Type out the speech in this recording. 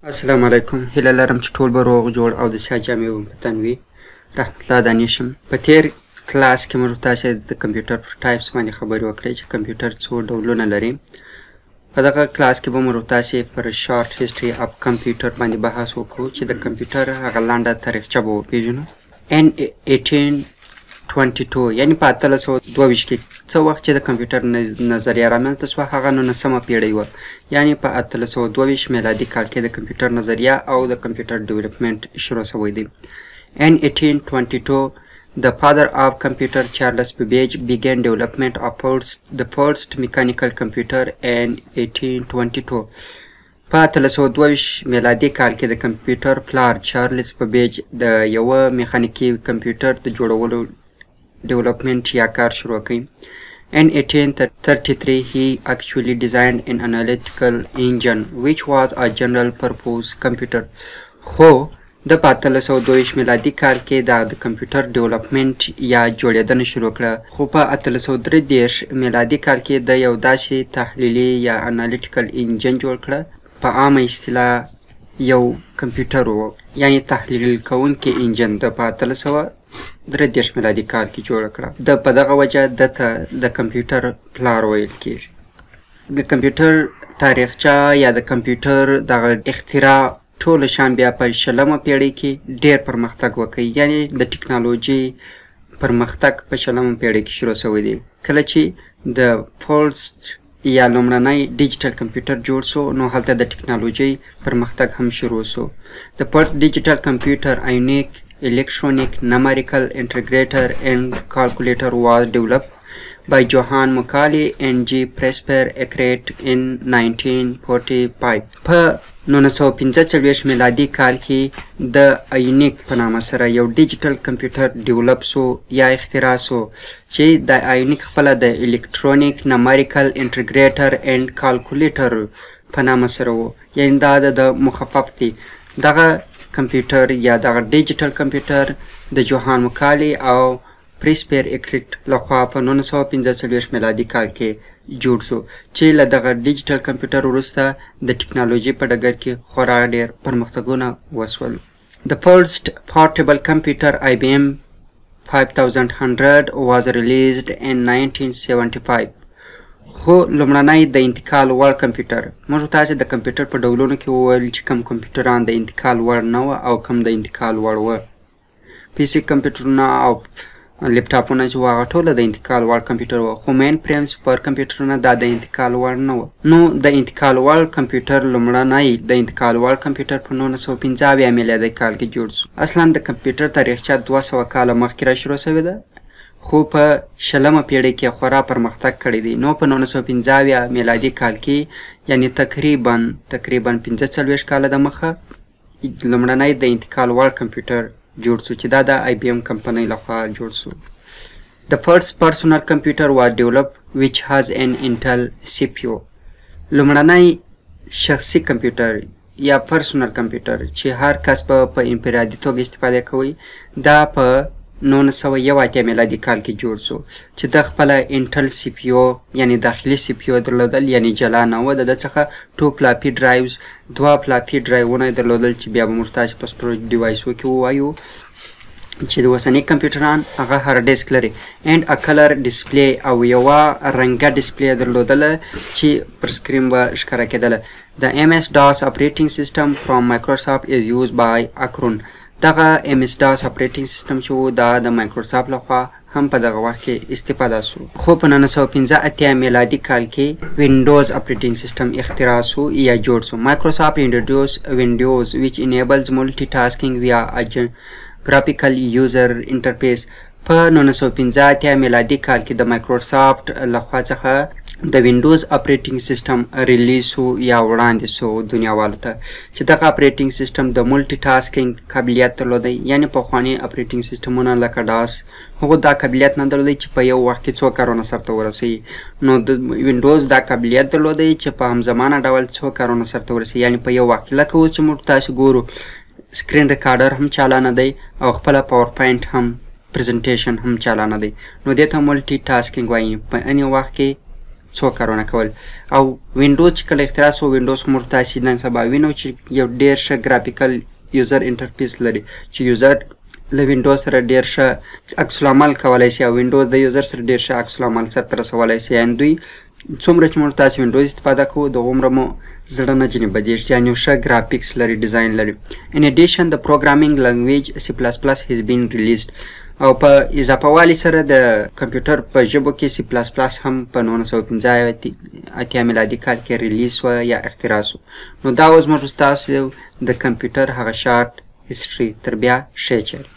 السلام علیکم. هیله لرم چې ټول به روغ جوړ او د سیاه جامې به په تن وي. رحمت الله دانش یم. په تیر کلاس کې موږ تاسې د کمپیوټر پر ټایپس باندې خبرې وکړې چې کمپیوټر څو ډولونه لري. په دغه کلاس کې به موږ تاسې پر شارټ هیسټري اف کمپیوټر باندې بحث وکړو چې د کمپیوټر هغه لنډه تاریخچه به وپېژنو. N1822 یعنې په 1822 کې څه وخت چې د کمپیوټر نظریه رامنځته شوه هغه 19مه پیړۍ وه، یعنې په 1822 میلادي کال کې د کمپیوټر نظریه او د کمپیوټر ډیولپمنټ شروع شوی دی. N1822 the father of computer Charles Babbage began development of the first mechanical computer in 1822. په 1822 میلادي کال کې د کمپیوټر پلار چارلز بابیج د یوه میخانیکي کمپیوټر د جوړولو development یا کار شروع کړي. In 1833 he actually designed an analytical engine which was a general purpose computer. خو د 1822 میلادي کال کې د کمپیوټر ډیولپمنټ یا جوړېدنه شروع کړه، خو په 1833 میلادي کال کې د یو داسې تحلیلي یا انالیټیکل انجن جوړ کړه، په عامه اصطلاح یو کمپیوټر و، یعنی تحلیل کوونکی انجن د په 1833 میلادي کال کې جوړه کړه. په دغه وجه دته د کمپیوټر پلار ویل کېږي. د کمپیوټر تاریخچه یا د کمپیوټر دغه اختراع ټوله شان بیا په 20مه پیړۍ کې ډېر پرمختګ وکړي، یعنی د ټکنالوژي پرمختګ په 20مه پیړۍ کې شروع شوی دی. کله چې د فرست یا لومړنی ډیجیټل کمپیوټر جوړ شو نو هلته د ټکنالوژۍ پرمختګ هم شروع شو. د فرست ډیجیټل کمپیوټر یونیک electronic numerical integrator and calculator was developed by Johann Macaulay and G. Presper Eckert in 1945. په 1945 میلادي کال کې د یونیک په نامه سره یو ډیجیټل کمپیوټر ډیولپ شو یا اختراع شو چې د یونیک خپله د الکترونیک نمریکل انټیګریټر اینډ کالکولیټر په نامه سره و، یعنې دا د مخفف دی. دغه کمپیوټر یا دغه ډیجیټل کمپیوټر د جوهان مکالي او پریسپر اکریټ لخوا په 1945 میلادي کال کې جوړ شو چې له دغه ډیجیټل کمپیوټر وروسته د ټکنالوژي په ډګر کې خورا ډېر پرمختګونه وشول. The first portable computer IBM 5100 was released in 1975. خو لومړنی د انتقال وړ کمپیوټر، موږ تاسې د کمپیوټر په ډولونو کې وویل چې کم کمپیوټران د انتقال وړ نه وه او کم د انتقال وړ وه. پیسي کمپیوټرونه او لیپټاپونه چې وه هغه ټوله د انتقال وړ کمپیوټر وه، خو مین فریم سوپر کمپیوټرونه دا د انتقال وړ نه وه. نو د انتقال وړ کمپیوټر لومړنی د انتقال وړ کمپیوټر په 1915 میلادي کال کې جوړ شو. اصلا د کمپیوټر تاریخچه 200 کاله مخکې را شروع شوې ده، خو په 20مه پیړۍ کې خورا پرمختګ کړی دی. نو په 1915 میلادي کال کې یعنی تقریبا 45 کاله د مخه لومړنی د انتقال وړ کمپیوټر جوړ شو چې دا د IBM کمپنۍ لخوا جوړ شو. The first personal computer was developed which has an Intel CPU. لومړنی شخصي کمپیوټر یا پرسونل کمپیوټر چې هر کس په انفرادي توګه استفاده کوي دا په 1901 میلادي کال کې جوړ شو چې د خپله انټل سی پی او یعنی داخلي سی پی او درلودل، یعنی جلا نه وه. د څخه 2 فلاپي ډرایوز 2 فلاپي ډرایوونه یې درلودل چې بیا به موږ تاسې په سټوریج ډیوایسو کې ووایو چې د اوسني کمپیوټران هغه هارډ ډیسک لري اینډ ا کلر ډسپلی او یوه رنګه ډسپلی یې درلودله چې پر سکرین به ښکاره کېدله. د MS-DOS operating system from Microsoft is used by Akron. دغه MS-DOS operating system چې و دا د مایکروسافت لخوا هم په دغه وخت کې استفاده شو. خو په 1985 میلادي کال کې وینډوز operating system اختراع شو یا جوړ شو. Microsoft introduced Windows which enables multitasking via a graphical user interface. په 1985 میلادي کال کې د مایکروسافت لخوا څخه د وینډوز اپریټینګ سیسټم ریلیز شو یا وړاندې شو دنیاوالو ته چې دغه اپریټینګ سیسټم د ملټي ټاسکینګ قابلیت درلودی، یعنی پخواني اپریټینګ سیسټمونه لکه ډاس هغو دا قابلیت نه درلودی چې په یو وخت کې څو کارونه سرته ورسوي. نو د وینډوز دا قابلیت درلودی چې په همزمانه ډول څو کارونه سرته ورسوي، یعنی په یو وخت کې. لکه اوس چې موږ تاسې ګورو سکرین ریکارډر هم چالانه دی او خپله پاور پوینټ هم پریزنټیشن هم چالانه دی، نو دې ته ملټي ټاسکینګ وایي. په اني وخت کې څو کارونه کول. او وینډوز چې کله اختراع شو، وینډوز خو موږ تاسې نن سبا وینو چې یو ډېر ښه ګرافیکل یوزر انټرفیس لري چې یوزر له وینډوز سره ډېر ښه عکس العمل کولی شي او وینډوز د یوزر سره ډېر ښه عکس العمل سرته رسولی شي. یعنې دوی څومره چې موږ تاسې وینډوز استفاده کوو دغومره مو زړه نه ځینې بدېږي، یعنې یو ښه ګرافیکس لري، ډیزاین لري. In addition, the programming language C++ has been released. او په اضافه والي سره د کمپیوټر په ژبو کې C++ هم په 1985 میلادي کال کې ریلیز شوه یا اختراع شو. نو دا اوس موږ ستاسو د کمپیوټر هغه شارټ هسټري. تر بیا ښې چارې.